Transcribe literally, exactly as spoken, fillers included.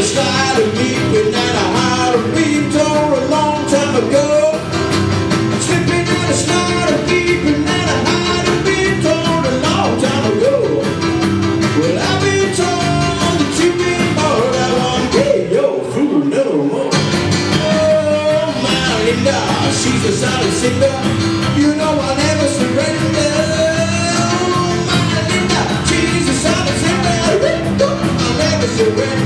a slide of leaping and a hide of being torn a long time ago. Slipping and a slide of leaping and a hide of being torn a long time ago. Well, I've been told that you've been bored. I won't be your fool no more. Oh, my Linda, she's a solid singer. You know I'll never surrender. Oh, my Linda, she's a solid singer. I'll never surrender.